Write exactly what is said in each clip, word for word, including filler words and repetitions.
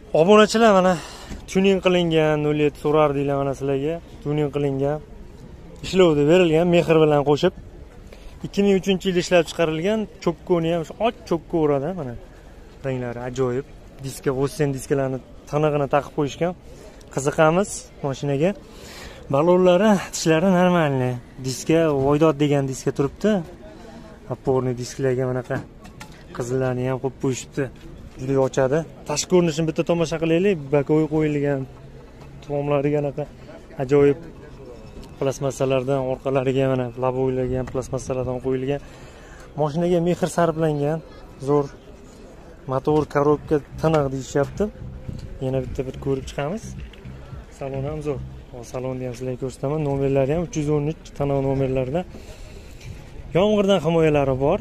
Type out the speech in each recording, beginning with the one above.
Obunachilar mana tuning qilingan nol yetti so'rardinglar mana sizlarga. Tuning qilingan, ishlovda berilgan mehr bilan qo'shib ikki ming uchinchi yilda ishlab chiqarilgan chokkoni ham och chokka uradi mana. Ranglari ajoyib. Diska Vossen diskalarni tanig'ini taqib qo'yishgan. Qiziqamiz mashinaga. Balonlari, tishlari normalniy. Diska Voydod degan diska turibdi. Opporniy disklarga manaqa qizillarni ham qo'yib qo'yishibdi. Juda ochadi. Tashqi ko'rinishini bitta tomosha qilaylik. Bakoy qo'yilgan, tomlariga anaqa ajoyib plastmassalardan, orqalariga mana laboylarga ham plastmassalardan qo'yilgan. Mashinaga mehr sarflangan. Zo'r motor, korobka tiniq deyishyapti. Yana bitta bir ko'rib chiqamiz. Salon ham zo'r. Salonni ham sizlarga ko'rsataman. Nomerlari ham uch yuz o'n uch taniq nomerlarda. Yomg'irdan himoyalari bor.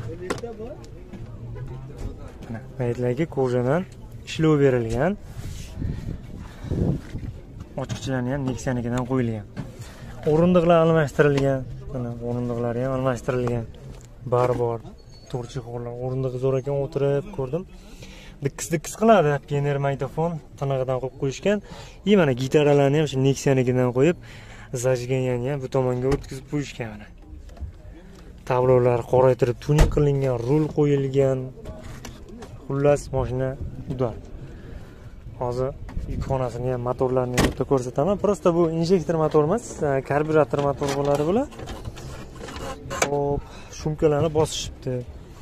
Maytlarga ko'rjadan ishlov berilgan. Ochqichlarni ham Nexia'nikidan qo'yilgan. O'rindiqlar almashtirilgan. Mana o'rindiqlari ham almashtirilgan. Bari bor. To'rchi xorlar. O'rindiq zo'r ekan, o'tirib ko'rdim. Dikkis-dikkis qiladi. Pioner magnitofon tinig'idan qo'yib qo'yishgan. И mana gitaralarni ham shu Nexia'nikidan qo'yib, zajganiyani ham bu tomonga o'tkazib qo'yishgan mana. Tablolar qoraytirib tuning qilingan, rul qo'yilgan. Xullas mashina udar. Hozir yukxonasini ham, motorlarini ham bitta ko'rsataman. Prosta bu injektor motor emas, karburator motor bo'ladi bular. Hop, shumkalarni bosishibdi.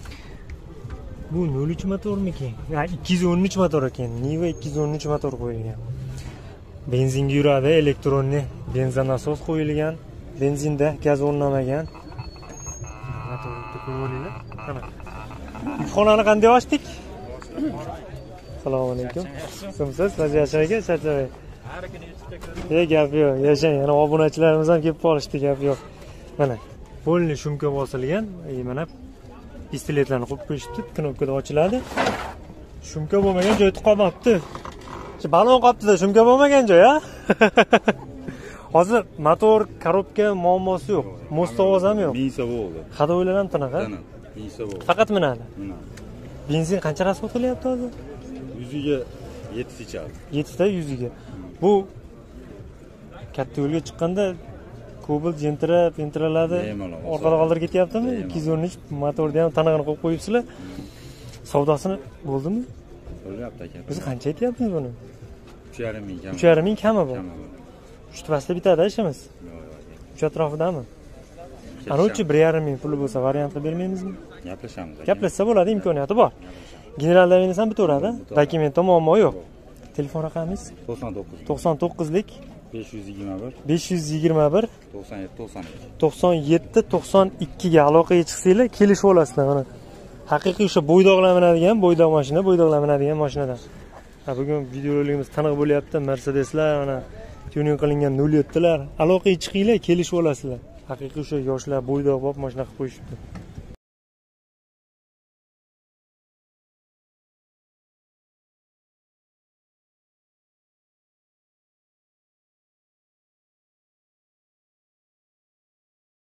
Bu nol uch motormikin? Ha, ikki yuz o'n uch motor ekan. Niva ikki yuz o'n uch motor qo'yilgan. Benzinga yuradi, elektronli benzin nasos qo'yilgan. Benzinda gaz o'rnamagan. Motorni ko'rib mana. Yukxonani qanday ochdik? Assalomu alaykum. Kimsiz? Najashayga charchabay. Har kuni yutib Ey, gap yo'q. Yashang, yana obunachilarimiz ham kelib qolishdi, gap yo'q. Mana polni shumka bosilgan, mana pistoletlarni qo'yib qo'yishibdi, knopkada ochiladi. Shumka bo'lmagan joyi qolmabdi. Shu balon qolibdi-da, shumka bo'lmagan joy, ha? Hozir motor, korobka muammosi yo'q. Most ovoz ham yo'q. Minsa bo'ldi. Hadoylar ham tiniq, ha? Minsa bo'ldi. Faqat minadi. Benzin qancha rasxod qilyapti hozir? yuziga yetti ichadi. yetti ta yuziga. Bu katta yo'lga chiqqanda Cobalt jentirab, jentiraladi. Orqada qoldirib ketyaptimi? ikki yuz o'n uch motorda ham tanig'ini qo'yib qo'yibsizlar. Savdosini bo'ldimi? Bo'lyapti aka. Biz qancha aytyapmiz buni? uch yarim ming kam. uch yarim ming kami bu. uch pasda bitadi ishimiz. uch atrofidami? Anochi bir yarim ming puli bo'lsa variant qilib bermaymizmi? Gaplashamiz. Gaplashsa bo'ladi, imkoniyati bor. General davengiz ham bitaveradi. Dokumentda muammo yo'q. Telefon raqamingiz? to'qson to'qqiz. to'qson to'qqizlik besh yuz yigirma bir besh yuz yigirma bir to'qson yetti to'qson ikki to'qson yetti to'qson ikki ga aloqaga chiqsanglar kelishib olasizlar mana. Haqiqiy o'sha bo'ydoqlar minadigan, bo'ydoq mashina, bo'ydoqlar minadigan mashinadan. Ha, bugun videorolikimiz taniq bo'lyapti. Mercedeslar, mana tuning qilingan nol yetti lar. Aloqaga chiqinglar, kelishib olasizlar. Haqiqiy o'sha yoshlar bo'ydoq bo'lib mashina qilib qo'yishibdi.